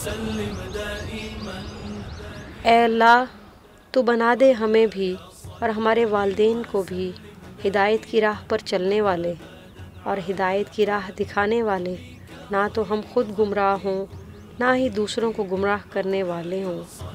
ऐ अल्लाह, तू बना दे हमें भी और हमारे वालिदैन को भी हिदायत की राह पर चलने वाले और हिदायत की राह दिखाने वाले, ना तो हम खुद गुमराह हों ना ही दूसरों को गुमराह करने वाले हों।